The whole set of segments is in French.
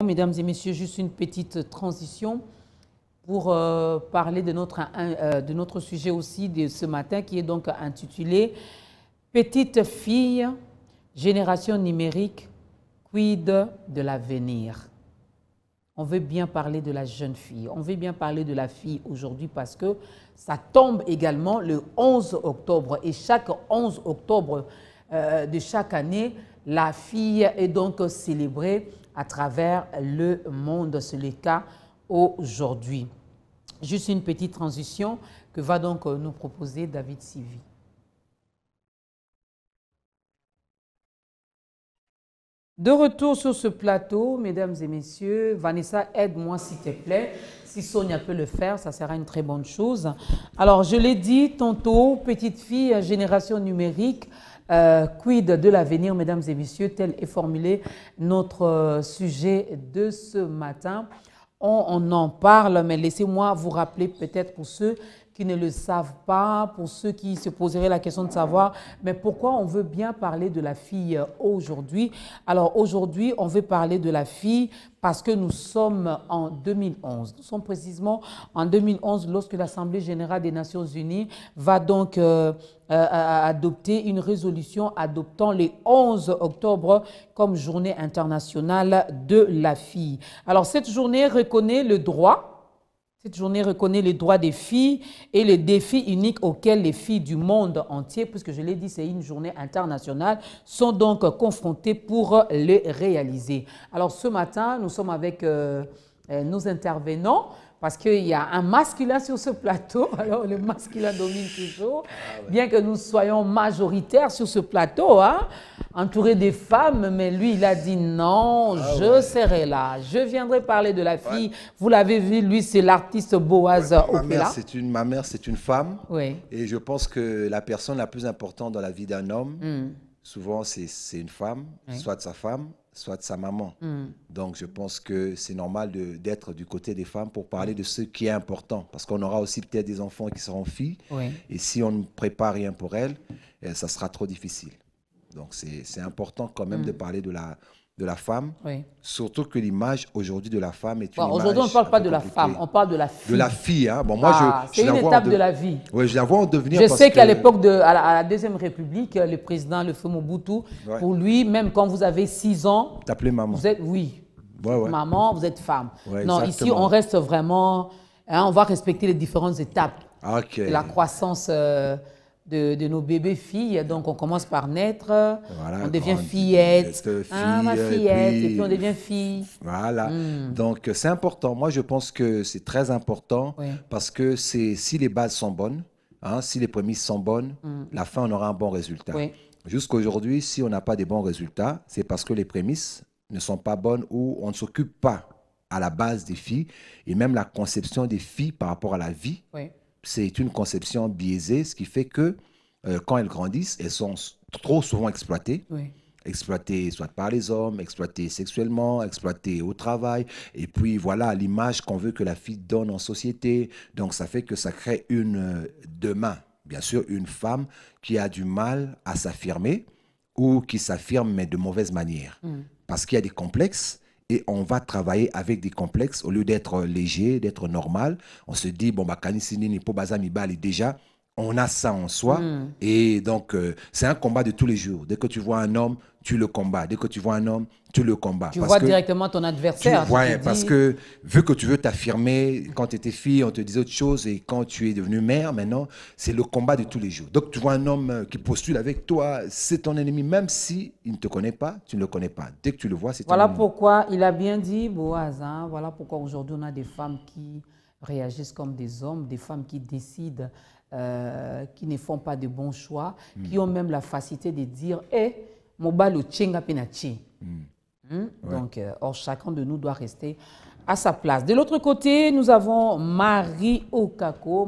Mesdames et messieurs, juste une petite transition pour parler de notre sujet aussi de ce matin qui est donc intitulé « Petite fille, génération numérique, quid de l'avenir ?» On veut bien parler de la jeune fille, on veut bien parler de la fille aujourd'hui parce que ça tombe également le 11 octobre et chaque 11 octobre de chaque année, la fille est donc célébrée à travers le monde. C'est le cas aujourd'hui. Juste une petite transition que va donc nous proposer David Sivi. De retour sur ce plateau, mesdames et messieurs, Vanessa, aide-moi s'il te plaît. Si Sonia peut le faire, ça sera une très bonne chose. Alors, je l'ai dit tantôt, petite fille, génération numérique, quid de l'avenir, mesdames et messieurs, tel est formulé notre sujet de ce matin. On en parle, mais laissez-moi vous rappeler peut-être pour ceux qui ne le savent pas, pour ceux qui se poseraient la question de savoir, mais pourquoi on veut bien parler de la fille aujourd'hui? Alors aujourd'hui, on veut parler de la fille parce que nous sommes en 2011. Nous sommes précisément en 2011 lorsque l'Assemblée générale des Nations unies va donc adopter une résolution adoptant le 11 octobre comme journée internationale de la fille. Alors cette journée reconnaît le droit. Cette journée reconnaît les droits des filles et les défis uniques auxquels les filles du monde entier, puisque je l'ai dit, c'est une journée internationale, sont donc confrontées pour les réaliser. Alors ce matin, nous sommes avec nos intervenants, parce qu'il y a un masculin sur ce plateau, alors le masculin domine toujours, bien que nous soyons majoritaires sur ce plateau, hein, entourés des femmes, mais lui, il a dit non, je serai là, je viendrai parler de la fille. Vous l'avez vu, lui, c'est l'artiste Boaz Opela. Ma mère, c'est une femme, oui. Et je pense que la personne la plus importante dans la vie d'un homme, souvent, c'est une femme, soit sa femme, soit sa maman. Donc, je pense que c'est normal d'être du côté des femmes pour parler de ce qui est important. Parce qu'on aura aussi peut-être des enfants qui seront filles. Et si on ne prépare rien pour elles, ça sera trop difficile. Donc, c'est important quand même de parler de la femme. Surtout que l'image aujourd'hui de la femme est une image... Aujourd'hui, on ne parle pas de la femme, on parle de la fille. De la fille, hein. Bon, moi, c'est une étape de la vie. Oui, je la vois en devenir. Je sais qu'à l'époque, à la Deuxième République, le président, le feu Mobutu, pour lui, même quand vous avez 6 ans... T'appelais maman. Vous êtes, maman, vous êtes femme. Non, exactement. Ici, on reste vraiment... Hein, on va respecter les différentes étapes de la croissance de nos bébés filles. Donc, on commence par naître, on devient fillette, ma fillette, et puis on devient fille. Voilà. Donc, c'est important. Moi, je pense que c'est très important parce que si les bases sont bonnes, hein, si les prémices sont bonnes, la fin, on aura un bon résultat. Jusqu'à aujourd'hui, si on n'a pas de bons résultats, c'est parce que les prémices ne sont pas bonnes ou on ne s'occupe pas à la base des filles et même la conception des filles par rapport à la vie. C'est une conception biaisée, ce qui fait que quand elles grandissent, elles sont trop souvent exploitées. Exploitées soit par les hommes, exploitées sexuellement, exploitées au travail. Et puis voilà l'image qu'on veut que la fille donne en société. Donc ça fait que ça crée demain, bien sûr, une femme qui a du mal à s'affirmer ou qui s'affirme mais de mauvaise manière. Parce qu'il y a des complexes. Et on va travailler avec des complexes au lieu d'être léger, d'être normal. On se dit, bon, bah, déjà, on a ça en soi. Et donc, c'est un combat de tous les jours. Dès que tu vois un homme, tu le combats. Dès que tu vois un homme, tu le combats. Tu vois directement ton adversaire. Oui, parce que vu que tu veux t'affirmer, quand tu étais fille, on te disait autre chose. Et quand tu es devenue mère, maintenant, c'est le combat de tous les jours. Donc, tu vois un homme qui postule avec toi, c'est ton ennemi. Même s'il ne te connaît pas, tu ne le connais pas. Dès que tu le vois, c'est ton ennemi. Voilà pourquoi, il a bien dit, Boaz, hein, voilà pourquoi aujourd'hui, on a des femmes qui réagissent comme des hommes, des femmes qui décident, qui ne font pas de bons choix, qui ont même la facilité de dire « Eh, mobalo tchenga penachi ». Donc, chacun de nous doit rester à sa place. De l'autre côté, nous avons Marie Okako,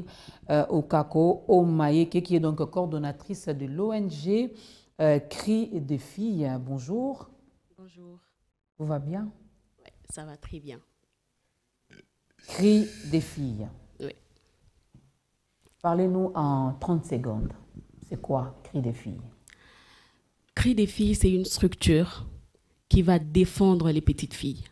Okako Omayeke, qui est donc coordonnatrice de l'ONG Cri des filles. Bonjour. Bonjour. Tout va bien? Oui, ça va très bien. Cri des filles. Oui. Parlez-nous en 30 secondes. C'est quoi, Cri des filles? Cri des filles, c'est une structure qui va défendre les petites filles.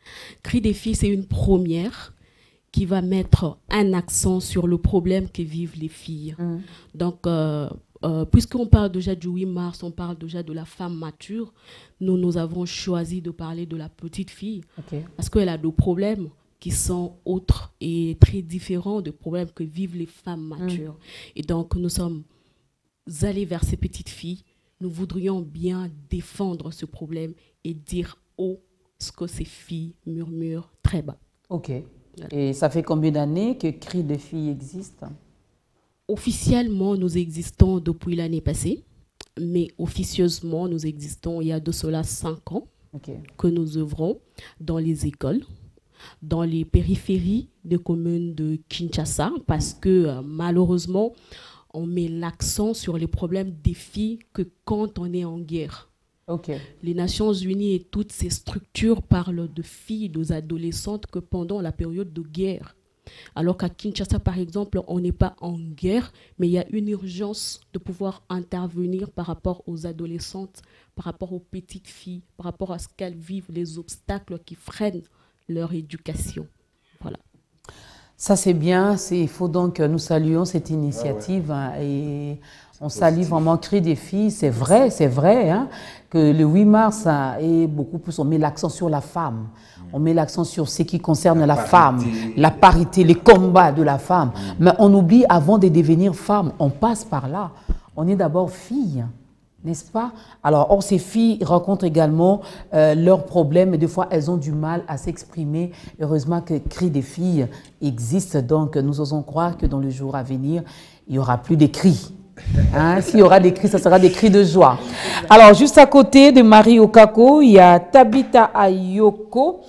Cri des filles, c'est une première qui va mettre un accent sur le problème que vivent les filles. Donc, puisqu'on parle déjà du 8 mars, on parle déjà de la femme mature, nous avons choisi de parler de la petite fille parce qu'elle a des problèmes qui sont autres et très différents des problèmes que vivent les femmes matures. Et donc, nous sommes allés vers ces petites filles. Nous voudrions bien défendre ce problème et dire haut ce que ces filles murmurent très bas. Ok. Et ça fait combien d'années que Cri des filles existe? Officiellement, nous existons depuis l'année passée, mais officieusement, nous existons il y a de cela 5 ans que nous œuvrons dans les écoles, dans les périphéries des communes de Kinshasa, parce que malheureusement, on met l'accent sur les problèmes des filles que quand on est en guerre. Les Nations Unies et toutes ces structures parlent de filles, de adolescentes que pendant la période de guerre. Alors qu'à Kinshasa, par exemple, on n'est pas en guerre, mais il y a une urgence de pouvoir intervenir par rapport aux adolescentes, par rapport aux petites filles, par rapport à ce qu'elles vivent, les obstacles qui freinent leur éducation. Voilà. Ça, c'est bien. Il faut donc que nous saluions cette initiative et on salue vraiment Cri des filles. C'est vrai hein, que le 8 mars est beaucoup plus, on met l'accent sur la femme. On met l'accent sur ce qui concerne la femme, la parité, les combats de la femme. Mais on oublie, avant de devenir femme, on passe par là. On est d'abord fille, n'est-ce pas? Alors, or, ces filles rencontrent également leurs problèmes et des fois, elles ont du mal à s'exprimer. Heureusement que Cri des filles existe, donc nous osons croire que dans le jour à venir, il n'y aura plus de cris. Hein? S'il y aura des cris, ce sera des cris de joie. Alors, juste à côté de Marie Okako, il y a Tabitha Ayoko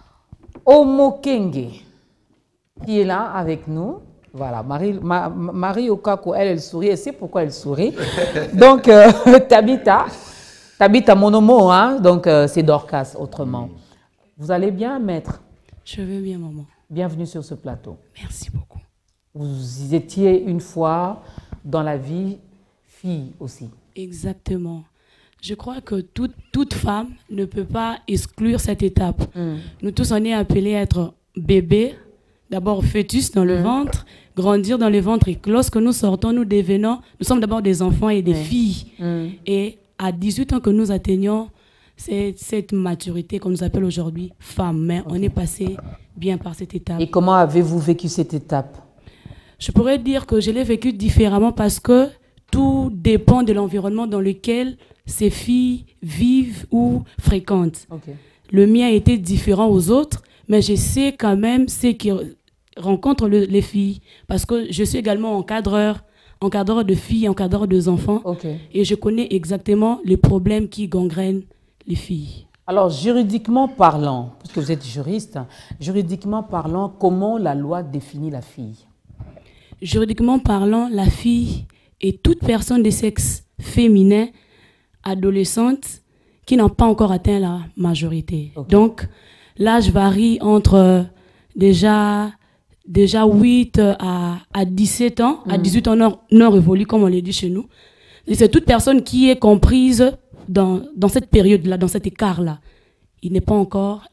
Omokenge qui est là avec nous. Voilà, Marie Okako, elle sourit, elle sait pourquoi elle sourit. Donc, Tabitha Monomo, hein? Donc c'est Dorcas autrement. Vous allez bien, maître? Je vais bien, maman. Bienvenue sur ce plateau. Merci beaucoup. Vous étiez une fois dans la vie fille aussi. Exactement. Je crois que toute femme ne peut pas exclure cette étape. Nous tous, on est appelés à être bébés, d'abord fœtus dans le ventre, grandir dans le ventre. Et lorsque nous sortons, nous sommes d'abord des enfants et des filles. Et à 18 ans que nous atteignons cette maturité qu'on nous appelle aujourd'hui femme. Mais on est passé bien par cette étape. Et comment avez-vous vécu cette étape? Je pourrais dire que je l'ai vécu différemment parce que tout dépend de l'environnement dans lequel ces filles vivent ou fréquentent. Le mien a été différent aux autres, mais je sais quand même ce qui rencontrent les filles parce que je suis également encadreur de filles, encadreur d'enfants et je connais exactement les problèmes qui gangrènent les filles. Alors, juridiquement parlant, puisque vous êtes juriste, juridiquement parlant, comment la loi définit la fille? Juridiquement parlant, la fille est toute personne de sexe féminin, adolescente, qui n'a pas encore atteint la majorité. Donc, l'âge varie entre déjà 8 à 17 ans. À 18 ans, non révolu, comme on le dit chez nous. Et c'est toute personne qui est comprise dans cette période-là, dans cet écart-là. Elle n'est pas encore,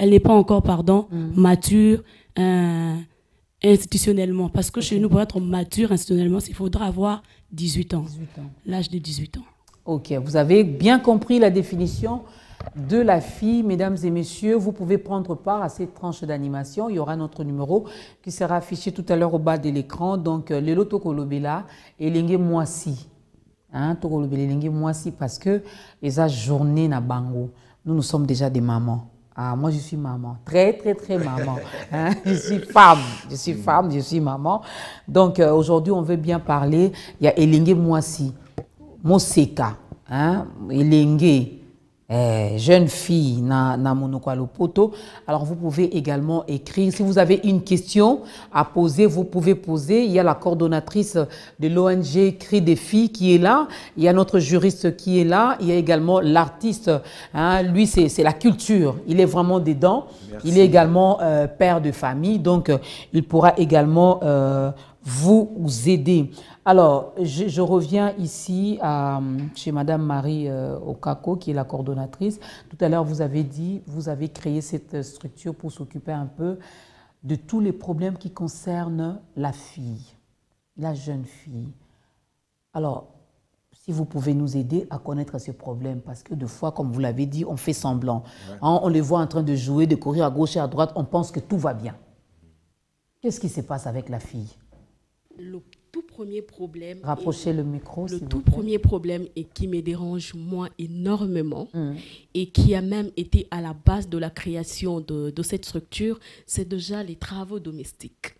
mature, institutionnellement. Parce que chez nous, pour être mature institutionnellement, il faudra avoir 18 ans. L'âge de 18 ans. Ok, vous avez bien compris la définition de la fille. Mesdames et messieurs, vous pouvez prendre part à cette tranche d'animation. Il y aura notre numéro qui sera affiché tout à l'heure au bas de l'écran. Donc, Lelo Tokolobela et Lengue Moisi. Tokolobela et Lengue Moisi parce que les âges journée na bango. Nous sommes déjà des mamans. Ah, moi, je suis maman. Très, très, très maman. Je suis femme, je suis maman. Donc, aujourd'hui, on veut bien parler. Il y a Elengue Moisi, Moseka, Elengue, jeune fille, na monoko poto. Alors, vous pouvez également écrire. Si vous avez une question à poser, vous pouvez poser. Il y a la coordonnatrice de l'ONG Cri des filles qui est là. Il y a notre juriste qui est là. Il y a également l'artiste. Lui, c'est la culture. Il est vraiment dedans. Merci. Il est également père de famille. Donc, il pourra également vous aider. Alors, je reviens ici chez Madame Marie Okako, qui est la coordonnatrice. Tout à l'heure, vous avez dit, vous avez créé cette structure pour s'occuper un peu de tous les problèmes qui concernent la fille, la jeune fille. Alors, si vous pouvez nous aider à connaître ces problèmes, parce que des fois, comme vous l'avez dit, on fait semblant. Ouais. Hein, on les voit en train de jouer, de courir à gauche et à droite, on pense que tout va bien. Qu'est-ce qui se passe avec la fille? Le tout premier problème... Rapprochez le micro, le tout premier problème et qui me dérange, moi, énormément, et qui a même été à la base de la création de cette structure, c'est déjà les travaux domestiques.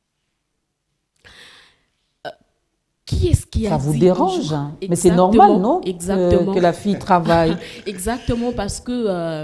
Qui est-ce qui a dit... Ça vous dérange, hein? Mais c'est normal, non? Exactement. Que la fille travaille. Exactement, parce que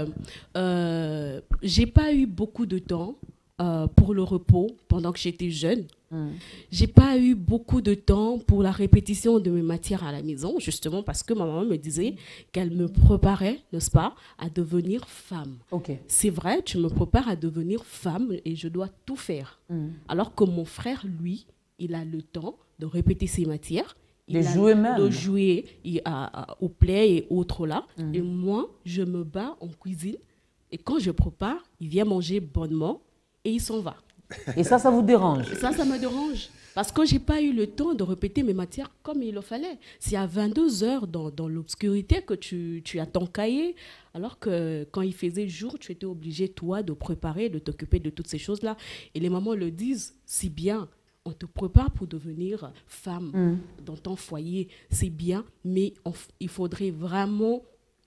j'ai pas eu beaucoup de temps pour le repos pendant que j'étais jeune. J'ai pas eu beaucoup de temps pour la répétition de mes matières à la maison, justement parce que ma maman me disait qu'elle me préparait, n'est-ce pas, à devenir femme. Okay. C'est vrai, tu me prépares à devenir femme et je dois tout faire. Alors que mon frère, lui, il a le temps de répéter ses matières. De jouer même. De jouer au play et autres là. Et moi, je me bats en cuisine. Et quand je prépare, il vient manger bonnement et il s'en va. Et ça vous dérange? Ça me dérange. Parce que je n'ai pas eu le temps de répéter mes matières comme il le fallait. C'est à 22 heures dans l'obscurité que tu as ton cahier, alors que quand il faisait jour, tu étais obligé, toi, de préparer, de t'occuper de toutes ces choses-là. Et les mamans le disent si bien. On te prépare pour devenir femme dans ton foyer, c'est bien, mais il faudrait vraiment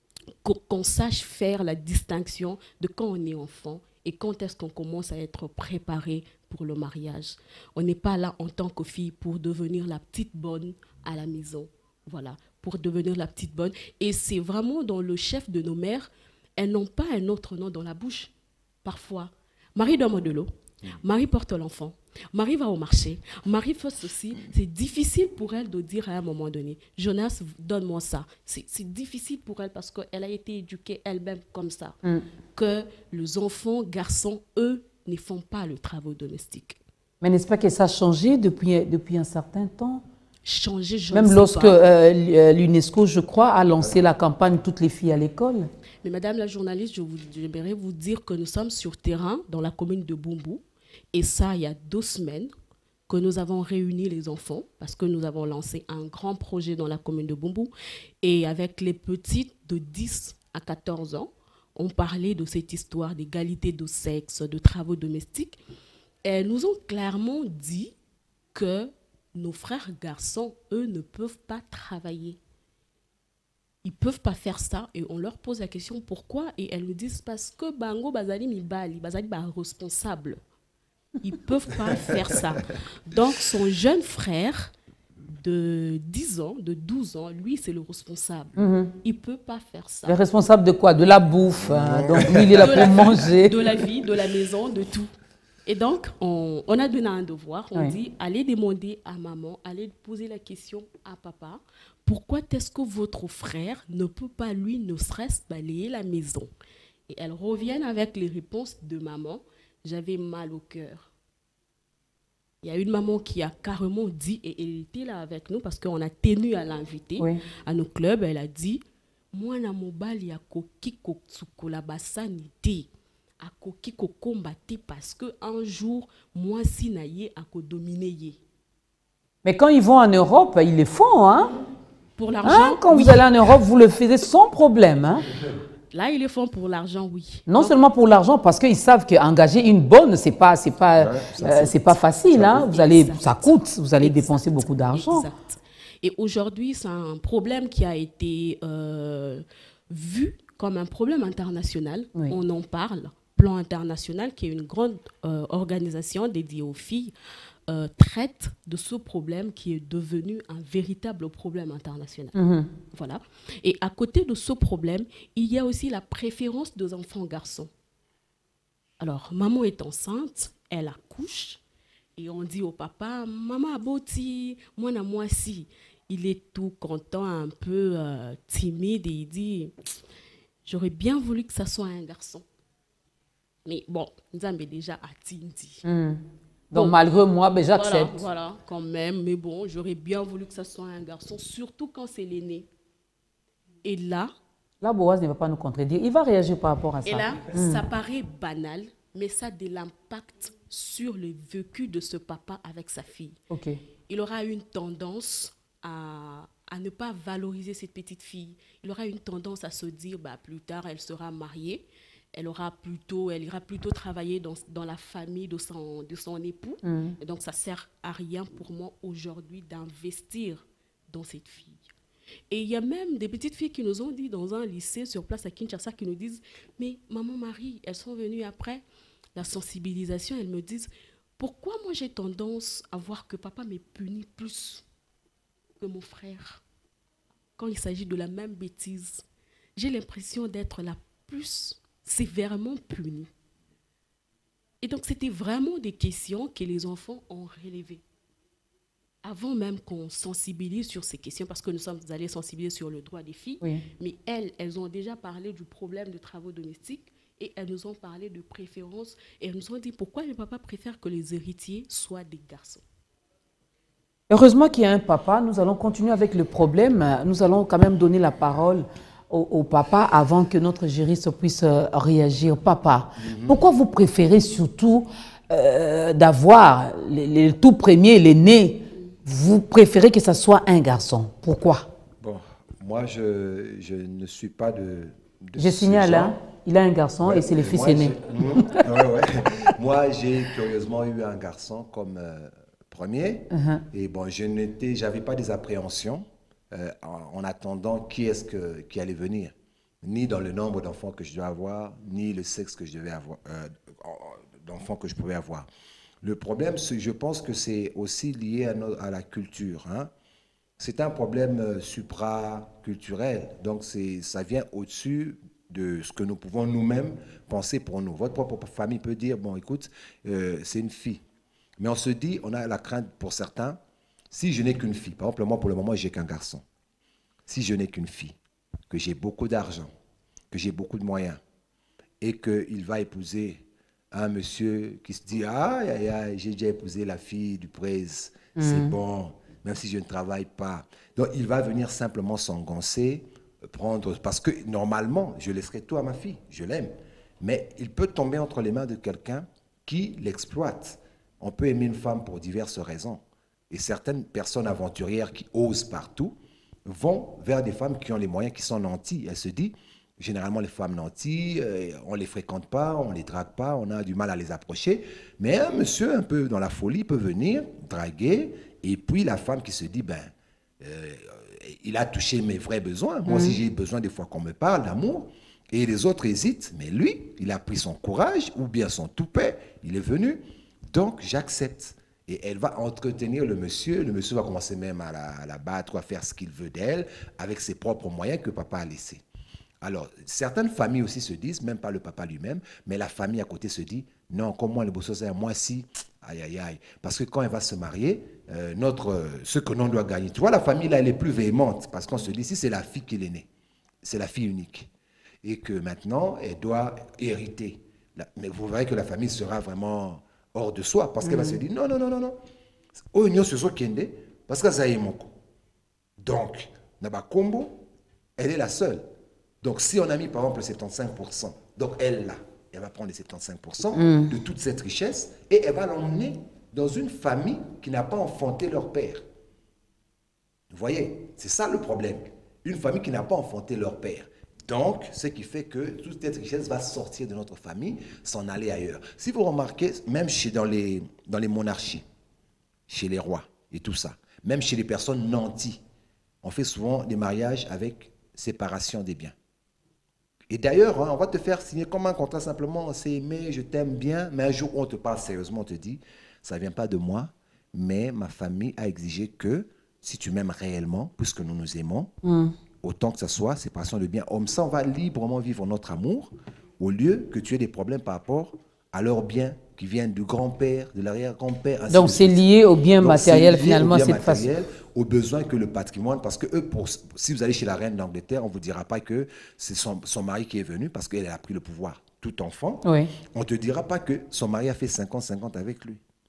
qu'on sache faire la distinction de quand on est enfant et quand est-ce qu'on commence à être préparé pour le mariage. On n'est pas là en tant que fille pour devenir la petite bonne à la maison. Voilà, pour devenir la petite bonne. Et c'est vraiment dans le chef de nos mères, elles n'ont pas un autre nom dans la bouche, parfois. Marie donne de l'eau, Marie porte l'enfant. Marie va au marché, Marie fait ceci. C'est difficile pour elle de dire à un moment donné, Jonas, donne-moi ça. C'est difficile pour elle parce qu'elle a été éduquée elle-même comme ça. Que les enfants, garçons, eux, ne font pas le travail domestique. Mais n'est-ce pas que ça a changé depuis un certain temps? Changé, je même lorsque l'UNESCO, je crois, a lancé la campagne « Toutes les filles à l'école ». Mais madame la journaliste, j'aimerais vous dire que nous sommes sur terrain dans la commune de Boumbu. Et ça, il y a 2 semaines que nous avons réuni les enfants parce que nous avons lancé un grand projet dans la commune de Boumbu. Et avec les petites de 10 à 14 ans, on parlait de cette histoire d'égalité de sexe, de travaux domestiques. Et elles nous ont clairement dit que nos frères garçons, eux, ne peuvent pas travailler. Ils ne peuvent pas faire ça. Et on leur pose la question pourquoi. Et elles nous disent parce que Bango Bazali Mibali, Bazali est responsable. Ils ne peuvent pas faire ça. Donc, son jeune frère de 10 ans, de 12 ans, lui, c'est le responsable. Il ne peut pas faire ça. Le responsable de quoi? De la bouffe. Hein. Donc, lui, il est là pour manger. De la vie, de la maison, de tout. Et donc, on a donné un devoir. On dit, allez demander à maman, allez poser la question à papa. Pourquoi est-ce que votre frère ne peut pas, lui, ne serait-ce balayer la maison? Et elles reviennent avec les réponses de maman. J'avais mal au cœur. Il y a une maman qui a carrément dit, et elle était là avec nous parce qu'on a tenu à l'inviter à nos clubs, elle a dit, moi, na mobali ya koki koksukola basanité, a koki kokombate parce que un jour, moi, si naye a kodominer. Mais quand ils vont en Europe, ils le font, hein? Pour l'argent. Quand vous allez en Europe, vous le faites sans problème, hein? Là, ils le font pour l'argent, oui. Non seulement pour l'argent, parce qu'ils savent qu'engager une bonne, c'est pas facile. Hein? Ça coûte, vous allez dépenser beaucoup d'argent. Exact. Et aujourd'hui, c'est un problème qui a été vu comme un problème international. On en parle. Plan International, qui est une grande organisation dédiée aux filles, traite de ce problème qui est devenu un véritable problème international. Voilà. Et à côté de ce problème, il y a aussi la préférence des enfants garçons. Alors, maman est enceinte, elle accouche, et on dit au papa, maman aboti, moi na moi si. Il est tout content, un peu timide, et il dit, j'aurais bien voulu que ça soit un garçon. Mais bon, nous avons déjà atteint. Donc, malgré moi, ben, j'accepte. Voilà, quand même. Mais bon, j'aurais bien voulu que ça soit un garçon, surtout quand c'est l'aîné. Et là... Là, Boaz ne va pas nous contredire. Il va réagir par rapport à ça. Et là, ça paraît banal, mais ça a de l'impact sur le vécu de ce papa avec sa fille. Okay. Il aura une tendance à ne pas valoriser cette petite fille. Il aura une tendance à se dire, bah, plus tard, elle sera mariée. Elle ira plutôt travailler dans la famille de son époux. Et donc, ça ne sert à rien pour moi aujourd'hui d'investir dans cette fille. Et il y a même des petites filles qui nous ont dit dans un lycée sur place à Kinshasa, qui nous disent, mais maman Marie, elles sont venues après la sensibilisation, elles me disent, pourquoi moi j'ai tendance à voir que papa me punit plus que mon frère quand il s'agit de la même bêtise? J'ai l'impression d'être la plus sévèrement punie. Et donc, c'était vraiment des questions que les enfants ont relevées. Avant même qu'on sensibilise sur ces questions, parce que nous sommes allés sensibiliser sur le droit des filles, mais elles ont déjà parlé du problème de travaux domestiques et elles nous ont parlé de préférence et elles nous ont dit pourquoi le papa préfère que les héritiers soient des garçons. Heureusement qu'il y a un papa. Nous allons continuer avec le problème. Nous allons quand même donner la parole au papa avant que notre juriste puisse réagir. Papa, pourquoi vous préférez surtout d'avoir les tout premiers, l'aîné? Vous préférez que ce soit un garçon. Pourquoi? Bon, moi, je ne suis pas de je signale, hein, il a un garçon et c'est le fils aîné. Moi, j'ai curieusement eu un garçon comme premier. Et bon, j'avais pas des appréhensions en attendant qui allait venir. Ni dans le nombre d'enfants que je dois avoir, ni le sexe que je devais avoir, d'enfants que je pouvais avoir. Le problème, je pense que c'est aussi lié à la culture. Hein. C'est un problème supraculturel. Donc, ça vient au-dessus de ce que nous pouvons nous-mêmes penser pour nous. Votre propre famille peut dire, bon, écoute, c'est une fille. Mais on se dit, on a la crainte pour certains, si je n'ai qu'une fille, par exemple, moi, pour le moment, je n'ai qu'un garçon. Si je n'ai qu'une fille, que j'ai beaucoup d'argent, que j'ai beaucoup de moyens, et qu'il va épouser un monsieur qui se dit, ah, j'ai déjà épousé la fille du presse, c'est bon, même si je ne travaille pas. Donc, il va venir simplement s'engoncer, parce que normalement, je laisserai tout à ma fille, je l'aime. Mais il peut tomber entre les mains de quelqu'un qui l'exploite. On peut aimer une femme pour diverses raisons. Et certaines personnes aventurières qui osent partout vont vers des femmes qui ont les moyens, qui sont nantis. Elles se disent, généralement, les femmes nantis, on ne les fréquente pas, on ne les drague pas, on a du mal à les approcher. Mais un monsieur un peu dans la folie peut venir draguer, et puis la femme qui se dit, il a touché mes vrais besoins. Moi aussi, j'ai besoin des fois qu'on me parle d'amour. Et les autres hésitent, mais lui, il a pris son courage, ou bien son toupet, il est venu. Donc, j'accepte. Et elle va entretenir le monsieur va commencer même à la battre, à faire ce qu'il veut d'elle, avec ses propres moyens que papa a laissés. Alors, certaines familles aussi se disent, même pas le papa lui-même, mais la famille à côté se dit, non, comme moi, le beau c'est moi si, aïe, aïe, aïe. Parce que quand elle va se marier, ce que l'on doit gagner. Tu vois, la famille, là, elle est plus véhémente, parce qu'on se dit, si c'est la fille qui est née, c'est la fille unique. Et que maintenant, elle doit hériter. Mais vous verrez que la famille sera vraiment hors de soi, parce qu'elle va se dire, non, non, non, non, non. Oh, nous, ce soit Kende, parce que ça y est, mon coup. Donc, Naba Kombo, elle est la seule. Donc, si on a mis, par exemple, le 75%, donc elle, là, elle va prendre les 75% de toute cette richesse et elle va l'emmener dans une famille qui n'a pas enfanté leur père. Vous voyez, c'est ça le problème. Une famille qui n'a pas enfanté leur père. Donc, ce qui fait que toute cette richesse va sortir de notre famille, s'en aller ailleurs. Si vous remarquez, même dans les monarchies, chez les rois et tout ça, même chez les personnes nanties, on fait souvent des mariages avec séparation des biens. Et d'ailleurs, on va te faire signer comme un contrat simplement, on s'est aimé, je t'aime bien, mais un jour où on te parle sérieusement, on te dit, ça ne vient pas de moi, mais ma famille a exigé que, si tu m'aimes réellement, puisque nous nous aimons, autant que ça soit séparation de biens, comme ça on va librement vivre notre amour, au lieu que tu aies des problèmes par rapport à leurs biens qui viennent du grand-père, de l'arrière-grand-père. Donc c'est lié aux biens matériels finalement, cette façon. Aux besoins que le patrimoine, parce que eux, si vous allez chez la reine d'Angleterre, on ne vous dira pas que c'est son mari qui est venu parce qu'elle a pris le pouvoir. Tout enfant, on ne te dira pas que son mari a fait 50-50 avec lui.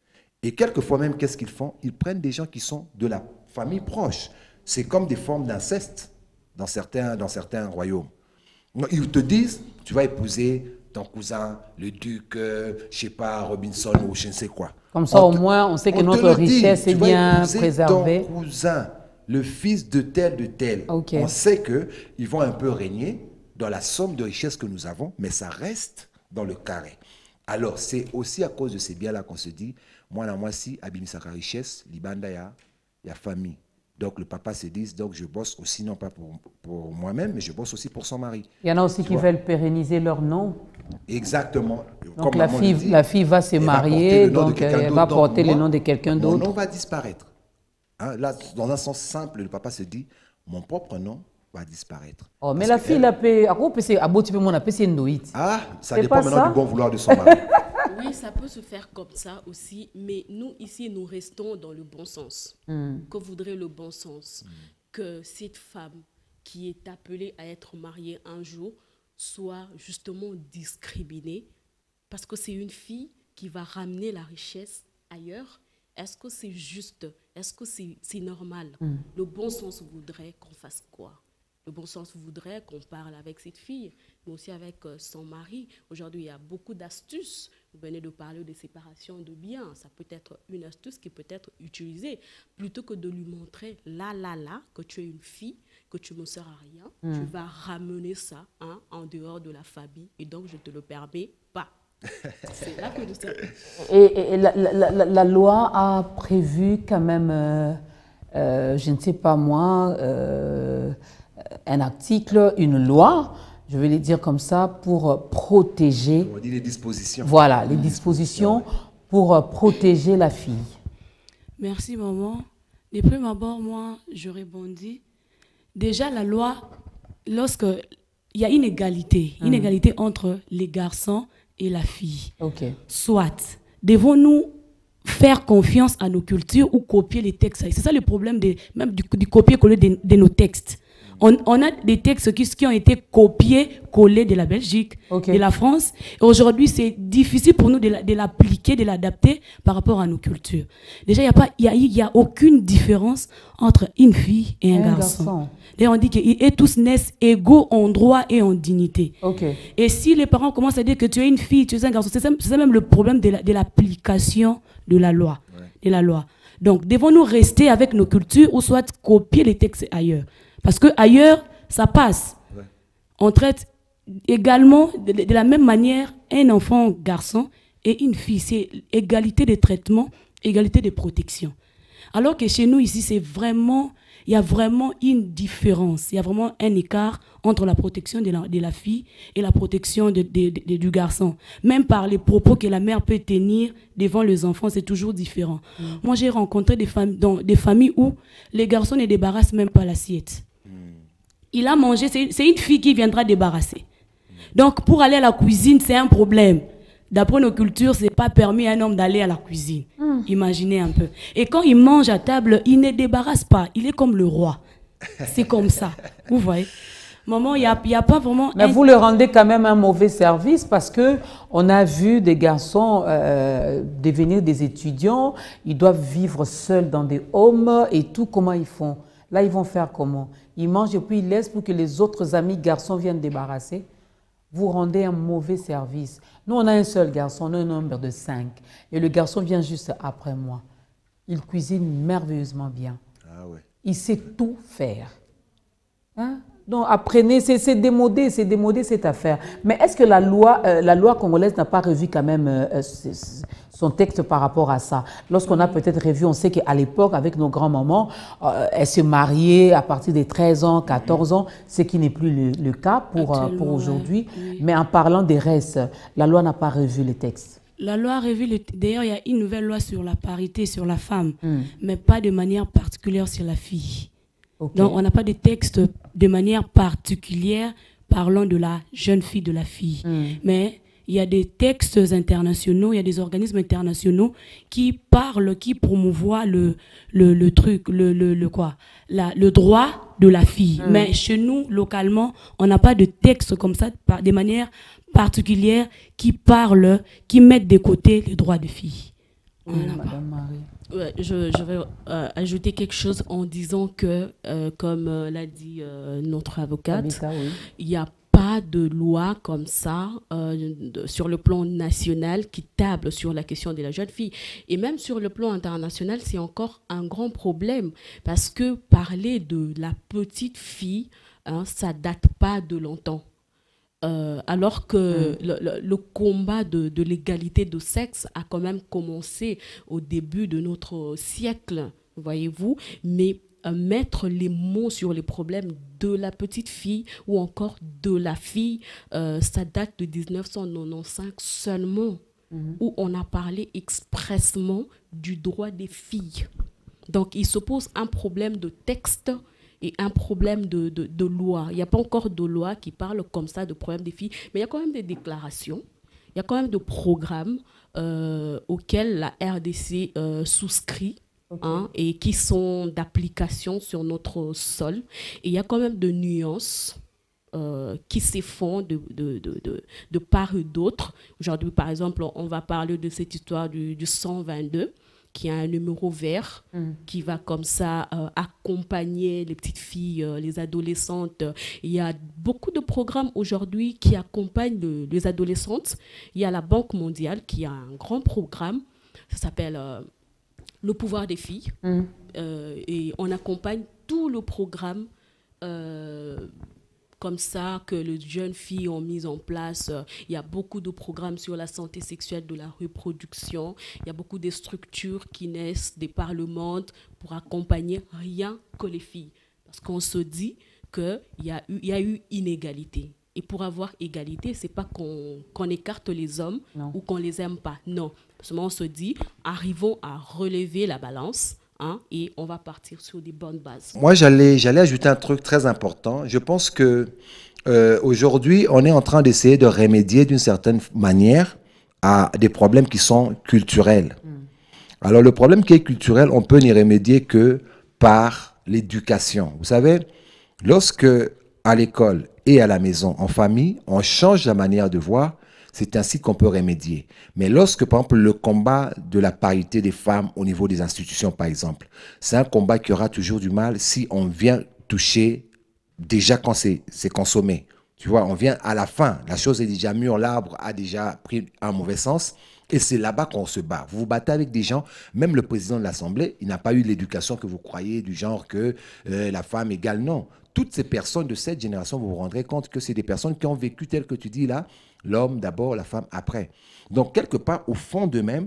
Et quelquefois même, qu'est-ce qu'ils font? Ils prennent des gens qui sont de la famille proche. C'est comme des formes d'inceste dans certains royaumes. Ils te disent, tu vas épouser ton cousin, le duc, je ne sais pas, Robinson ou je ne sais quoi. Comme ça, au moins, on sait que notre richesse est bien préservée. Ton cousin, le fils de tel. Okay. On sait qu'ils vont un peu régner dans la somme de richesse que nous avons, mais ça reste dans le carré. Alors, c'est aussi à cause de ces biens-là qu'on se dit, moi, si, abimisaka richesse, libanda ya famille. Donc, le papa se dit, donc je bosse aussi, non pas pour moi-même, mais je bosse aussi pour son mari. Il y en a aussi qui veulent pérenniser leur nom. Exactement. Donc, la fille va se marier, donc elle va porter le nom de quelqu'un d'autre. Mon nom va disparaître. Hein, là, dans un sens simple, le papa se dit, mon propre nom va disparaître. Oh, mais la fille, elle a payé. Ah, ça dépend maintenant du bon vouloir de son mari. Oui, ça peut se faire comme ça aussi, mais nous, ici, nous restons dans le bon sens. Que voudrait le bon sens? Que cette femme qui est appelée à être mariée un jour soit justement discriminée parce que c'est une fille qui va ramener la richesse ailleurs. Est-ce que c'est juste? Est-ce que c'est normal? Le bon sens voudrait qu'on fasse quoi? Le bon sens voudrait qu'on parle avec cette fille, mais aussi avec son mari. Aujourd'hui, il y a beaucoup d'astuces. Vous venez de parler de séparation de biens. Ça peut être une astuce qui peut être utilisée. Plutôt que de lui montrer là, que tu es une fille, que tu ne sers à rien, tu vas ramener ça en dehors de la famille. Et donc, je ne te le permets pas. C'est là que nous sommes. Et la loi a prévu quand même, je ne sais pas moi, un article, une loi, je vais les dire comme ça, pour protéger... On dit les dispositions. Voilà, les dispositions pour protéger la fille. Merci, maman. De prime abord, moi, je répondis. Déjà, la loi, lorsque il y a une égalité entre les garçons et la fille. Okay. Soit, devons-nous faire confiance à nos cultures ou copier les textes? C'est ça le problème même du copier-coller de nos textes. On a des textes qui ont été copiés-collés de la Belgique, de la France. Aujourd'hui, c'est difficile pour nous de l'appliquer, de l'adapter par rapport à nos cultures. Déjà, il n'y a aucune différence entre une fille et un garçon. D'ailleurs, on dit qu'ils tous naissent égaux en droit et en dignité. Et si les parents commencent à dire que tu es une fille, tu es un garçon, c'est ça même le problème de l'application de la loi. Donc, devons-nous rester avec nos cultures ou soit copier les textes ailleurs? Parce qu'ailleurs, ça passe. On traite également, de la même manière, un enfant garçon et une fille. C'est égalité de traitement, égalité de protection. Alors que chez nous, ici, il y a vraiment une différence. Il y a vraiment un écart entre la protection de la fille et la protection du garçon. Même par les propos que la mère peut tenir devant les enfants, c'est toujours différent. Moi, j'ai rencontré dans des familles où les garçons ne débarrassent même pas l'assiette. Il a mangé, c'est une fille qui viendra débarrasser. Donc, pour aller à la cuisine, c'est un problème. D'après nos cultures, ce n'est pas permis à un homme d'aller à la cuisine. Imaginez un peu. Et quand il mange à table, il ne débarrasse pas. Il est comme le roi. C'est comme ça. Vous voyez? Maman, il n'y a pas vraiment... Mais vous leur rendez quand même un mauvais service parce qu'on a vu des garçons devenir des étudiants. Ils doivent vivre seuls dans des homes et tout. Comment ils font? Là, ils vont faire comment? Ils mangent et puis ils laissent pour que les autres amis garçons viennent débarrasser. Vous rendez un mauvais service. Nous, on a un seul garçon, on a un nombre de 5. Et le garçon vient juste après moi. Il cuisine merveilleusement bien. Ah ouais. Il sait tout faire. Hein? Donc, apprenez, c'est démodé cette affaire. Mais est-ce que la loi congolaise n'a pas revu quand même son texte par rapport à ça? Lorsqu'on a peut-être revu, on sait qu'à l'époque, avec nos grands-mamans, elles se mariaient à partir des 13 ans, 14 ans, ce qui n'est plus le cas pour aujourd'hui. Oui. Mais en parlant des restes, la loi n'a pas revu les textes. La loi a revu, d'ailleurs, il y a une nouvelle loi sur la parité, sur la femme, mais pas de manière particulière sur la fille. Donc, on n'a pas de texte de manière particulière parlant de la jeune fille, de la fille. Mais il y a des textes internationaux, il y a des organismes internationaux qui parlent, qui promouvoient le droit de la fille. Mais chez nous, localement, on n'a pas de texte comme ça, de manière particulière, qui parlent, qui mettent de côté les droits des filles. Oui, Madame Marie. Ouais, je vais ajouter quelque chose en disant que, comme l'a dit notre avocate, il n'y a pas de loi comme ça sur le plan national qui table sur la question de la jeune fille. Et même sur le plan international, c'est encore un grand problème parce que parler de la petite fille, ça date pas de longtemps. Alors que le combat de l'égalité de sexe a quand même commencé au début de notre siècle, voyez-vous, mais mettre les mots sur les problèmes de la petite fille ou encore de la fille, ça date de 1995 seulement, où on a parlé expressément du droit des filles. Donc il se pose un problème de texte et un problème de loi. Il n'y a pas encore de loi qui parle comme ça de problème des filles, mais il y a quand même des déclarations, il y a quand même des programmes auxquels la RDC souscrit et qui sont d'application sur notre sol. Et il y a quand même de nuances qui s'effondrent de part et d'autre. Aujourd'hui, par exemple, on va parler de cette histoire du 122, qui a un numéro vert, qui va comme ça accompagner les petites filles, les adolescentes. Il y a beaucoup de programmes aujourd'hui qui accompagnent les adolescentes. Il y a la Banque mondiale qui a un grand programme, ça s'appelle Le pouvoir des filles. Et on accompagne tout le programme comme ça que les jeunes filles ont mis en place. Il y a beaucoup de programmes sur la santé sexuelle de la reproduction. Il y a beaucoup de structures qui naissent, des parlements pour accompagner rien que les filles. Parce qu'on se dit qu'il y a eu inégalité. Et pour avoir égalité, ce n'est pas qu'on écarte les hommes ou qu'on ne les aime pas. Non. Parce qu'on se dit, arrivons à relever la balance. Et on va partir sur des bonnes bases. Moi, j'allais ajouter un truc très important. Je pense que aujourd'hui, on est en train d'essayer de remédier d'une certaine manière à des problèmes qui sont culturels. Alors, le problème qui est culturel, on peut n'y remédier que par l'éducation. Vous savez, lorsque à l'école et à la maison, en famille, on change la manière de voir, c'est ainsi qu'on peut remédier. Mais lorsque, par exemple, le combat de la parité des femmes au niveau des institutions, par exemple, c'est un combat qui aura toujours du mal si on vient toucher déjà quand c'est consommé. Tu vois, on vient à la fin, la chose est déjà mûre, l'arbre a déjà pris un mauvais sens, et c'est là-bas qu'on se bat. Vous vous battez avec des gens, même le président de l'Assemblée, il n'a pas eu l'éducation que vous croyez, du genre que la femme égale, non. Toutes ces personnes de cette génération, vous vous rendrez compte que c'est des personnes qui ont vécu tel que tu dis là, l'homme d'abord, la femme après. Donc, quelque part, au fond d'eux-mêmes,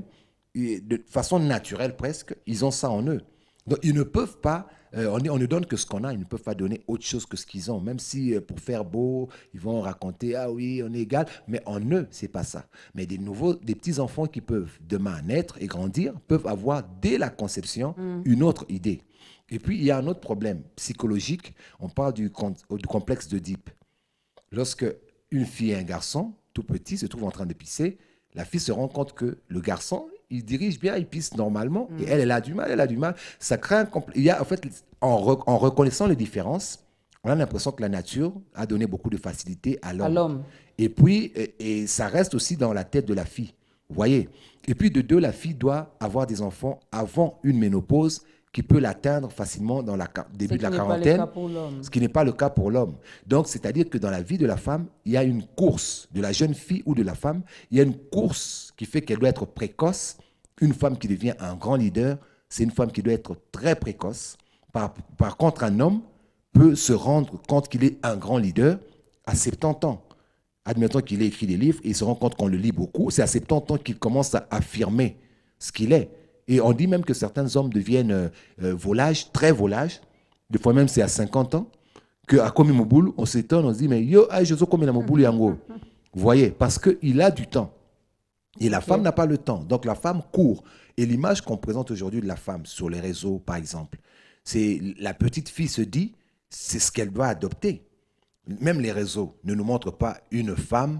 de façon naturelle presque, ils ont ça en eux. Donc, ils ne peuvent pas, on ne donne que ce qu'on a, ils ne peuvent pas donner autre chose que ce qu'ils ont. Même si, pour faire beau, ils vont raconter, ah oui, on est égal, mais en eux, c'est pas ça. Mais des petits-enfants qui peuvent demain naître et grandir, peuvent avoir, dès la conception, une autre idée. Et puis, il y a un autre problème psychologique. On parle du complexe d'Oedipe. Lorsque une fille et un garçon, tout petit, se trouvent en train de pisser, la fille se rend compte que le garçon, il dirige bien, il pisse normalement, et elle a du mal. Ça crée un complexe. Il y a, en fait, en reconnaissant les différences, on a l'impression que la nature a donné beaucoup de facilité à l'homme. Et puis, et ça reste aussi dans la tête de la fille. Vous voyez? Et puis, de deux, la fille doit avoir des enfants avant une ménopause qui peut l'atteindre facilement dans le début de la quarantaine, ce qui n'est pas le cas pour l'homme. Donc, c'est-à-dire que dans la vie de la femme, il y a une course, de la jeune fille ou de la femme, il y a une course qui fait qu'elle doit être précoce. Une femme qui devient un grand leader, c'est une femme qui doit être très précoce. Par contre, un homme peut se rendre compte qu'il est un grand leader à 70 ans. Admettons qu'il ait écrit des livres et il se rend compte qu'on le lit beaucoup. C'est à 70 ans qu'il commence à affirmer ce qu'il est. Et on dit même que certains hommes deviennent volages, très volages. Des fois même, c'est à 50 ans. Qu'à Komi Moboulou, on s'étonne, on se dit, mais yo, je suis comme Moboulou Yango. Vous voyez, parce qu'il a du temps. Et la femme n'a pas le temps. Donc la femme court. Et l'image qu'on présente aujourd'hui de la femme sur les réseaux, par exemple, c'est la petite fille se dit, c'est ce qu'elle doit adopter. Même les réseaux ne nous montrent pas une femme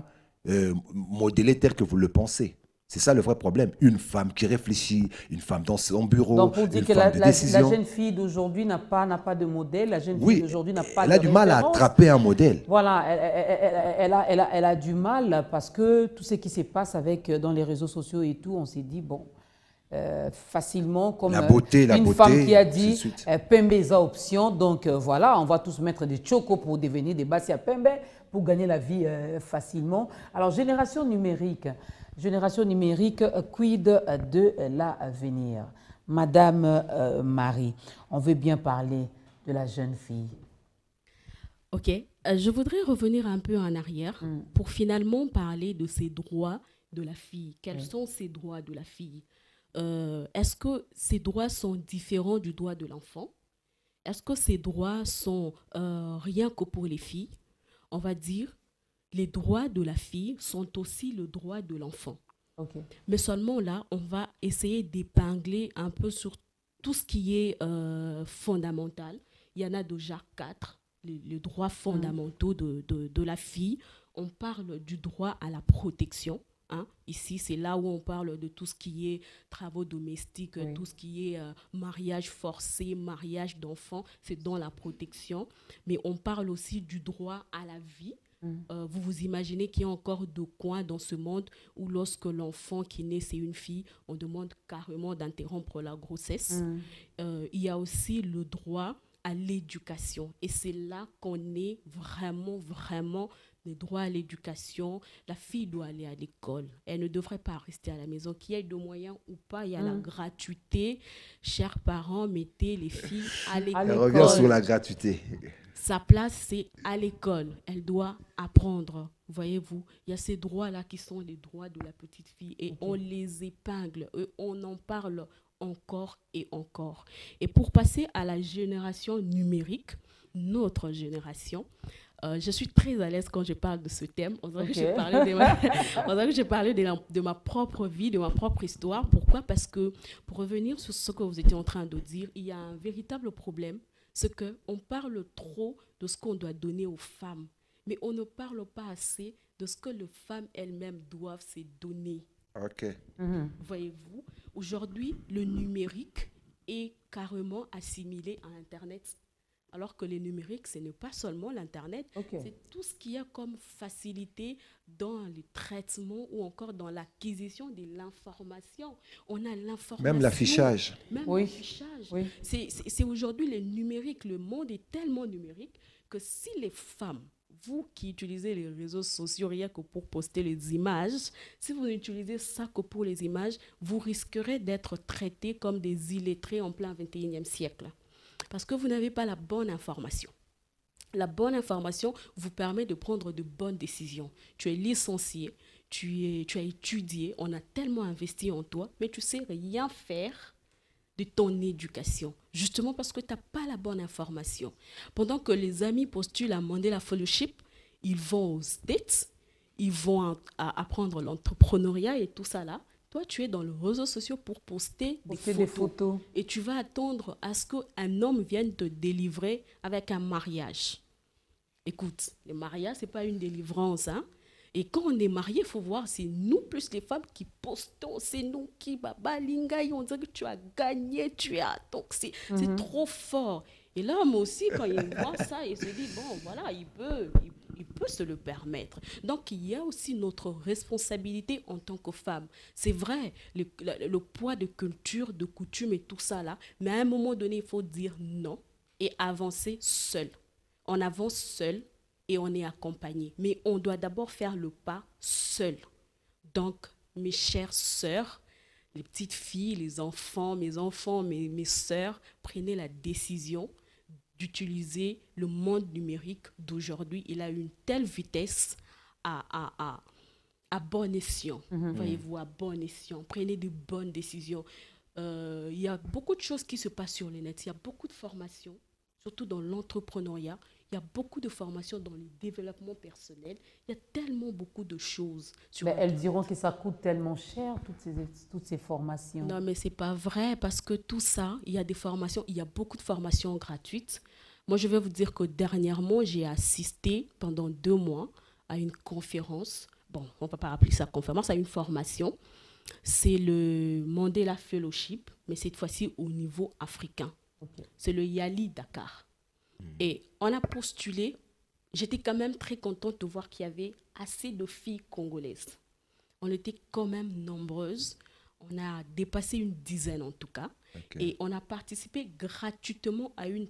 modélée telle que vous le pensez. C'est ça le vrai problème. Une femme qui réfléchit, une femme dans son bureau, donc pour dire une que femme de décision. La jeune fille d'aujourd'hui n'a pas de modèle, la jeune fille d'aujourd'hui n'a pas de elle a du mal à attraper un modèle. Voilà, elle a du mal parce que tout ce qui se passe dans les réseaux sociaux et tout, on s'est dit, bon, facilement, comme la beauté, une femme qui a dit Pembe est option. Donc voilà, on va tous mettre des chocos pour devenir des bassi à Pembe pour gagner la vie facilement. Alors, génération numérique, quid de l'avenir? Madame Marie, on veut bien parler de la jeune fille. Ok, je voudrais revenir un peu en arrière pour finalement parler de ces droits de la fille. Quels sont ces droits de la fille? Est-ce que ces droits sont différents du droit de l'enfant? Est-ce que ces droits sont rien que pour les filles? On va dire, les droits de la fille sont aussi le droit de l'enfant. Okay. Mais seulement là, on va essayer d'épingler un peu sur tout ce qui est fondamental. Il y en a déjà 4, les droits fondamentaux de la fille. On parle du droit à la protection. Hein. Ici, c'est là où on parle de tout ce qui est travaux domestiques, tout ce qui est mariage forcé, mariage d'enfants, c'est dans la protection. Mais on parle aussi du droit à la vie. Vous vous imaginez qu'il y a encore deux coins dans ce monde où lorsque l'enfant qui naît, c'est une fille, on demande carrément d'interrompre la grossesse. Il y a aussi le droit à l'éducation. Et c'est là qu'on est vraiment le droit à l'éducation. La fille doit aller à l'école. Elle ne devrait pas rester à la maison. Qu'il y ait de moyens ou pas, il y a la gratuité. Chers parents, mettez les filles à l'école. Elle revient sur la gratuité. Sa place, c'est à l'école. Elle doit apprendre. Voyez-vous, il y a ces droits-là qui sont les droits de la petite fille. Et on les épingle. On en parle encore et encore. Et pour passer à la génération numérique, notre génération, je suis très à l'aise quand je parle de ce thème. On dirait que j'ai parlé de ma propre vie, de ma propre histoire. Pourquoi? Parce que, pour revenir sur ce que vous étiez en train de dire, il y a un véritable problème. C'est qu'on parle trop de ce qu'on doit donner aux femmes, mais on ne parle pas assez de ce que les femmes elles-mêmes doivent se donner. Ok. Voyez-vous, aujourd'hui, le numérique est carrément assimilé à Internet. Alors que le numérique, ce n'est pas seulement l'Internet, c'est tout ce qu'il y a comme facilité dans le traitement ou encore dans l'acquisition de l'information. On a l'information. Même l'affichage. L'affichage. Oui. C'est aujourd'hui le numérique. Le monde est tellement numérique que si les femmes, vous qui utilisez les réseaux sociaux rien que pour poster les images, si vous n'utilisez ça que pour les images, vous risquerez d'être traités comme des illettrés en plein 21e siècle. Parce que vous n'avez pas la bonne information. La bonne information vous permet de prendre de bonnes décisions. Tu es licencié, tu as étudié, on a tellement investi en toi, mais tu ne sais rien faire de ton éducation. Justement parce que tu n'as pas la bonne information. Pendant que les amis postulent à Mandela Fellowship, ils vont aux States, ils vont apprendre l'entrepreneuriat et tout ça là. Toi, tu es dans les réseaux sociaux pour poster des photos. Et tu vas attendre à ce qu'un homme vienne te délivrer avec un mariage. Écoute, le mariage, ce n'est pas une délivrance. Hein? Et quand on est marié, il faut voir, c'est nous plus les femmes qui postons, c'est nous qui, on dirait que tu as gagné, donc c'est trop fort. Et l'homme aussi, quand il voit ça, il se dit, bon, voilà, il peut se le permettre. Donc, il y a aussi notre responsabilité en tant que femme. C'est vrai, le poids de culture, de coutume et tout ça là, mais à un moment donné, il faut dire non et avancer seul. On avance seul et on est accompagné. Mais on doit d'abord faire le pas seul. Donc, mes chères sœurs, les petites filles, les enfants, mes sœurs, prenez la décision d'utiliser le monde numérique d'aujourd'hui. Il a une telle vitesse à bon escient. Voyez-vous, à bon escient. Prenez de bonnes décisions. Il y a beaucoup de choses qui se passent sur le net. Il y a beaucoup de formations, surtout dans l'entrepreneuriat. Il y a beaucoup de formations dans le développement personnel. Il y a tellement beaucoup de choses. Mais elles diront que ça coûte tellement cher, toutes ces formations. Non, mais ce n'est pas vrai parce que tout ça, il y a des formations, il y a beaucoup de formations gratuites. Moi, je vais vous dire que dernièrement, j'ai assisté pendant 2 mois à une conférence. Bon, on ne peut pas appeler ça conférence, à une formation. C'est le Mandela Fellowship, mais cette fois-ci au niveau africain. C'est le Yali Dakar. Et on a postulé, j'étais quand même très contente de voir qu'il y avait assez de filles congolaises. On était quand même nombreuses. On a dépassé une dizaine en tout cas. Et on a participé gratuitement à une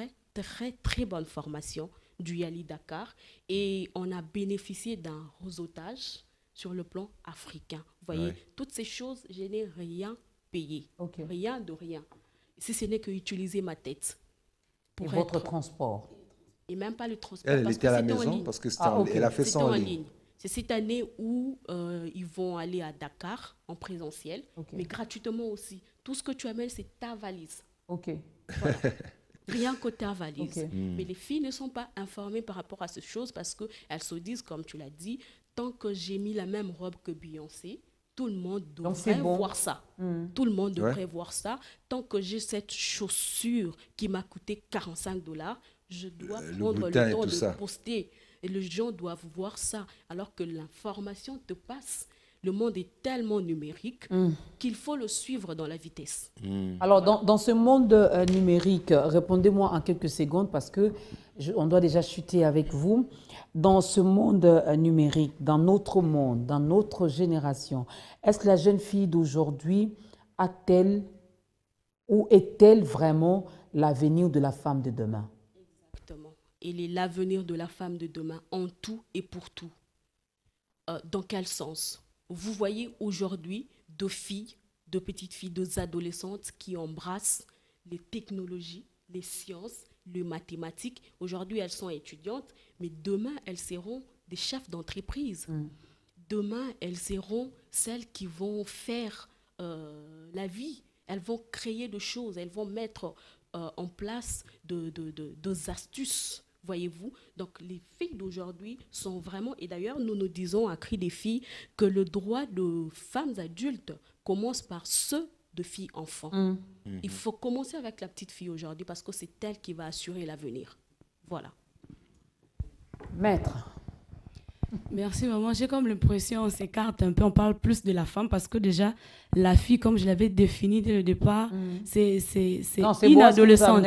très bonne formation du Yali Dakar. Et on a bénéficié d'un réseautage sur le plan africain. Vous voyez, toutes ces choses, je n'ai rien payé. Rien de rien. Si ce n'est que utiliser ma tête. Pour votre transport. Et même pas le transport. Elle était à la maison parce que elle a fait ça en ligne. C'est cette année où ils vont aller à Dakar en présentiel, mais gratuitement aussi. Tout ce que tu amènes, c'est ta valise. Voilà. Rien que ta valise. Mais les filles ne sont pas informées par rapport à ces choses parce qu'elles se disent, comme tu l'as dit, tant que j'ai mis la même robe que Beyoncé, tout le monde devrait voir ça. Tout le monde devrait voir ça. Tant que j'ai cette chaussure qui m'a coûté $45, je dois prendre le temps de poster. Et les gens doivent voir ça. Alors que l'information te passe. Le monde est tellement numérique qu'il faut le suivre dans la vitesse. Alors, dans ce monde numérique, répondez-moi en quelques secondes parce qu'on doit déjà chuter avec vous. Dans ce monde numérique, dans notre monde, dans notre génération, est-ce que la jeune fille d'aujourd'hui a-t-elle ou est-elle vraiment l'avenir de la femme de demain? Exactement. Elle est l'avenir de la femme de demain en tout et pour tout. Dans quel sens? Vous voyez aujourd'hui deux filles, deux petites filles, deux adolescentes qui embrassent les technologies, les sciences, les mathématiques. Aujourd'hui, elles sont étudiantes, mais demain, elles seront des chefs d'entreprise. Demain, elles seront celles qui vont faire la vie. Elles vont créer des choses, elles vont mettre en place des astuces. Voyez-vous, donc les filles d'aujourd'hui sont vraiment, et d'ailleurs nous nous disons à Cri des filles que le droit de femmes adultes commence par ceux de filles enfants. Il faut commencer avec la petite fille aujourd'hui parce que c'est elle qui va assurer l'avenir. Voilà. Maître. Merci maman, j'ai comme l'impression on s'écarte un peu, on parle plus de la femme parce que déjà la fille, comme je l'avais défini dès le départ, c'est une adolescente.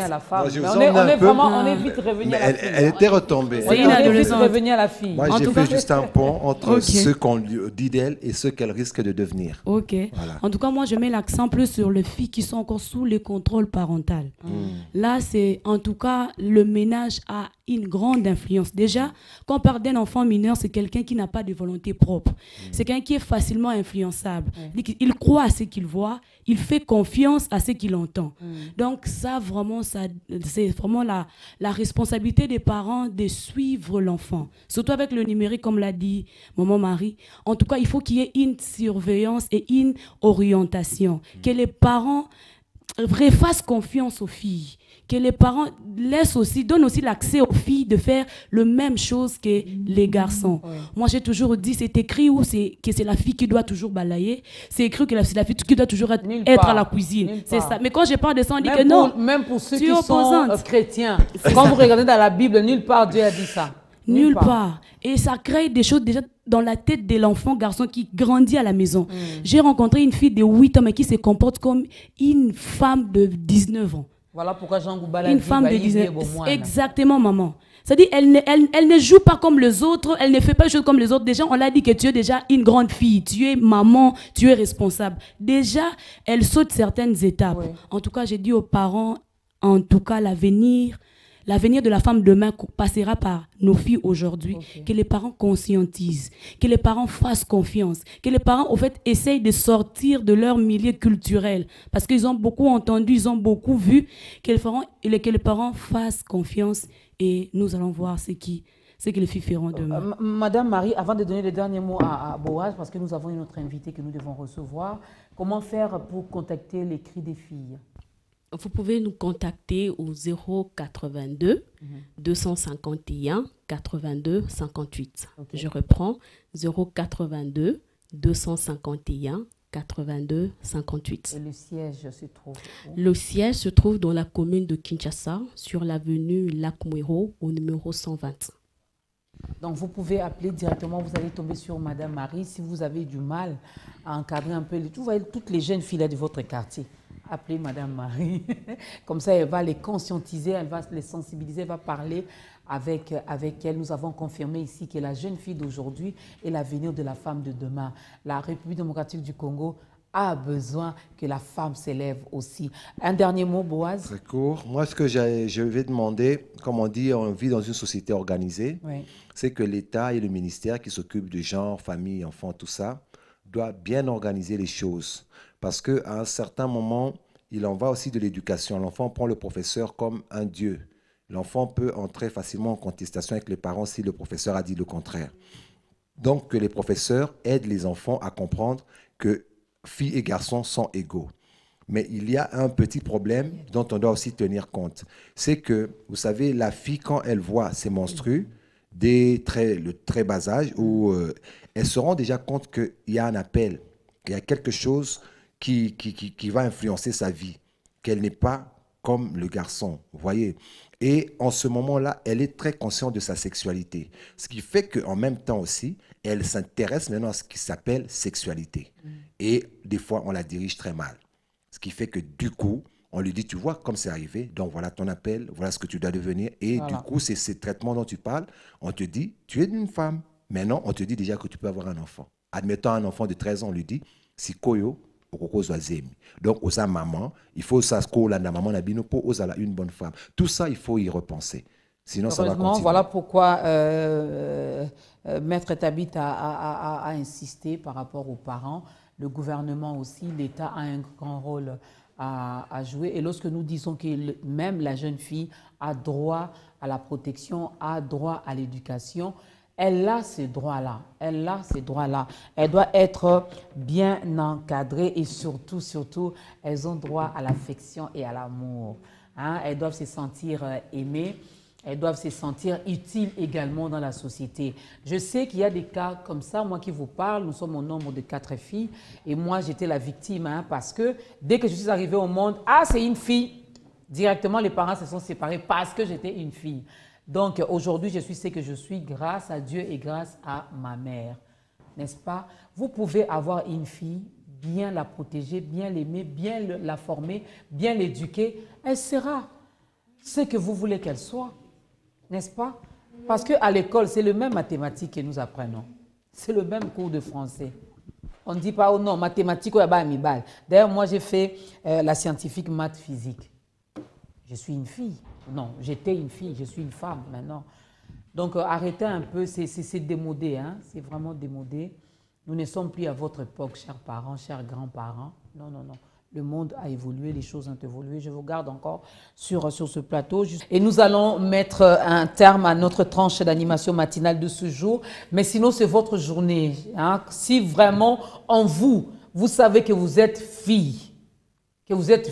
On est vite revenu à la fille. Elle était retombée. C'est une adolescente. Revenu à la fille. Moi, j'ai fait juste un pont entre ce qu'on dit d'elle et ce qu'elle risque de devenir. Voilà. En tout cas, moi, je mets l'accent plus sur les filles qui sont encore sous le contrôle parental. Là, c'est en tout cas, le ménage a une grande influence. Déjà, quand on parle d'un enfant mineur, c'est quelqu'un qui n'a pas de volonté propre. C'est quelqu'un qui est facilement influençable. Il croit à ce qu'il voit, il fait confiance à ce qu'il entend. Donc ça, vraiment, c'est vraiment la responsabilité des parents de suivre l'enfant. Surtout avec le numérique, comme l'a dit maman Marie. En tout cas, il faut qu'il y ait une surveillance et une orientation. Que les parents fassent confiance aux filles. Que les parents donnent aussi l'accès aux filles de faire le même chose que les garçons. Moi, j'ai toujours dit, c'est écrit où que c'est la fille qui doit toujours balayer. C'est écrit que c'est la fille qui doit toujours être à la cuisine. C'est ça. Mais quand je parle de ça, on dit que non. Même pour ceux qui sont chrétiens, quand vous regardez dans la Bible, nulle part Dieu a dit ça. Nulle part. Et ça crée des choses déjà dans la tête de l'enfant garçon qui grandit à la maison. J'ai rencontré une fille de 8 ans mais qui se comporte comme une femme de 19 ans. Voilà pourquoi Jean Goubala une femme de 19 ans. Exactement, maman. C'est-à-dire, elle ne joue pas comme les autres, elle ne fait pas les choses comme les autres. Déjà, on l'a dit que tu es déjà une grande fille, tu es maman, tu es responsable. Déjà, elle saute certaines étapes. En tout cas, j'ai dit aux parents, en tout cas, l'avenir de la femme demain passera par nos filles aujourd'hui. Que les parents conscientisent, que les parents fassent confiance, que les parents, au fait, essayent de sortir de leur milieu culturel. Parce qu'ils ont beaucoup entendu, ils ont beaucoup vu, que les parents fassent confiance et nous allons voir ce que les filles feront demain. Madame Marie, avant de donner les derniers mots à Boaz, parce que nous avons une autre invitée que nous devons recevoir, comment faire pour contacter les Cris des filles? Vous pouvez nous contacter au 082 251 82 58. Je reprends, 082 251 82 58. Et le siège se trouve où? Le siège se trouve dans la commune de Kinshasa, sur l'avenue Lac-Mouiro, au numéro 120. Donc, vous pouvez appeler directement, vous allez tomber sur Madame Marie. Si vous avez du mal à encadrer un peu, vous voyez toutes les jeunes filles de votre quartier. Appelez Madame Marie. Comme ça, elle va les conscientiser, elle va les sensibiliser, elle va parler avec elle. Nous avons confirmé ici que la jeune fille d'aujourd'hui est l'avenir de la femme de demain. La République démocratique du Congo a besoin que la femme s'élève aussi. Un dernier mot, Boaz? Très court. Moi, ce que je vais demander, comme on dit, on vit dans une société organisée, c'est que l'État et le ministère qui s'occupent de genre, famille, enfants, tout ça, doivent bien organiser les choses. Parce qu'à un certain moment, il en va aussi de l'éducation. L'enfant prend le professeur comme un dieu. L'enfant peut entrer facilement en contestation avec les parents si le professeur a dit le contraire. Donc, que les professeurs aident les enfants à comprendre que filles et garçons sont égaux. Mais il y a un petit problème dont on doit aussi tenir compte. C'est que, vous savez, la fille, quand elle voit ses menstrues, le très bas âge, où elle se rend déjà compte qu'il y a un appel, il y a quelque chose qui va influencer sa vie, qu'elle n'est pas comme le garçon, vous voyez. Et en ce moment-là, elle est très consciente de sa sexualité. Ce qui fait qu'en même temps aussi, elle s'intéresse maintenant à ce qui s'appelle sexualité. Et des fois, on la dirige très mal. Ce qui fait que du coup, on lui dit, tu vois, comme c'est arrivé, donc voilà ton appel, voilà ce que tu dois devenir. Et du coup, c'est ces traitements dont tu parles. On te dit, tu es une femme. Maintenant, on te dit déjà que tu peux avoir un enfant. Admettons un enfant de 13 ans, on lui dit, si koyo, donc, aux maman, il faut s'ascoler la maman pour une bonne femme. Tout ça, il faut y repenser. Sinon, ça va continuer. Voilà pourquoi Maître Tabit a insisté par rapport aux parents. Le gouvernement aussi, l'État a un grand rôle à jouer. Et lorsque nous disons que même la jeune fille a droit à la protection, a droit à l'éducation, elle a ces droits-là. Elle a ces droits-là. Elle doit être bien encadrée et surtout, elles ont droit à l'affection et à l'amour. Hein? Elles doivent se sentir aimées. Elles doivent se sentir utiles également dans la société. Je sais qu'il y a des cas comme ça, moi qui vous parle, nous sommes au nombre de 4 filles et moi j'étais la victime parce que dès que je suis arrivée au monde, c'est une fille. Directement les parents se sont séparés parce que j'étais une fille. Donc aujourd'hui je suis ce que je suis grâce à Dieu et grâce à ma mère. N'est-ce pas? Vous pouvez avoir une fille, bien la protéger, bien l'aimer, bien la former, bien l'éduquer. Elle sera ce que vous voulez qu'elle soit. N'est-ce pas? Parce qu'à l'école, c'est le même mathématique que nous apprenons. C'est le même cours de français. On ne dit pas, oh non, mathématiques, d'ailleurs, moi, j'ai fait la scientifique maths physique. Je suis une fille. Non, j'étais une fille, je suis une femme maintenant. Donc, arrêtez un peu, c'est démodé, hein? C'est vraiment démodé. Nous ne sommes plus à votre époque, chers parents, chers grands-parents. Non, non, non. Le monde a évolué, les choses ont évolué. Je vous garde encore sur ce plateau. Et nous allons mettre un terme à notre tranche d'animation matinale de ce jour. Mais sinon, c'est votre journée. Hein? Si vraiment, en vous, vous savez que vous êtes fille, que vous êtes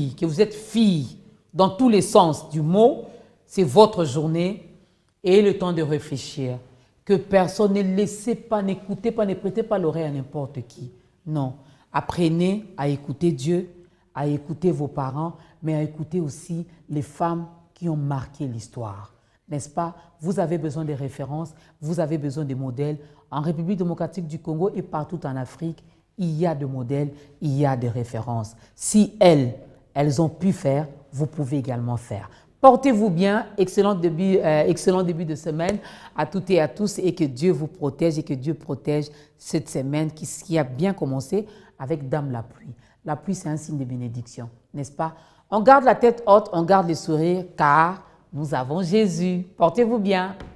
fille dans tous les sens du mot, c'est votre journée et le temps de réfléchir. Que personne ne laissez pas, n'écoutez pas, ne prêtez pas l'oreille à n'importe qui. Non. Apprenez à écouter Dieu, à écouter vos parents, mais à écouter aussi les femmes qui ont marqué l'histoire. N'est-ce pas? Vous avez besoin de références, vous avez besoin de modèles. En République démocratique du Congo et partout en Afrique, il y a des modèles, il y a des références. Si elles ont pu faire, vous pouvez également faire. Portez-vous bien, excellent début de semaine à toutes et à tous et que Dieu vous protège et que Dieu protège cette semaine qui a bien commencé avec Dame la pluie. La pluie, c'est un signe de bénédiction, n'est-ce pas? On garde la tête haute, on garde le sourire car nous avons Jésus. Portez-vous bien.